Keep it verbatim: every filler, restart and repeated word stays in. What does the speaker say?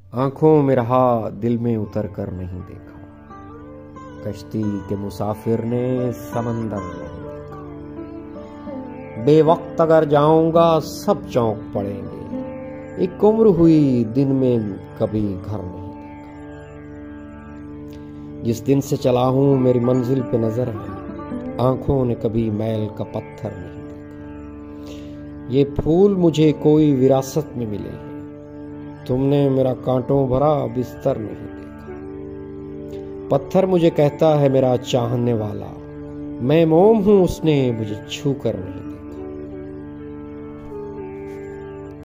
आंखों में रहा दिल में उतर कर नहीं देखा, कश्ती के मुसाफिर ने समंदर नहीं देखा। बेवक्त अगर जाऊंगा सब चौंक पड़ेंगे, एक उम्र हुई दिन में कभी घर नहीं देखा। जिस दिन से चला हूं मेरी मंजिल पे नजर है, आंखों ने कभी मैल का पत्थर नहीं देखा। ये फूल मुझे कोई विरासत में मिले हैं, तुमने मेरा कांटों भरा बिस्तर नहीं देखा। पत्थर मुझे कहता है मेरा चाहने वाला, मैं मोम हूं उसने मुझे छू कर नहीं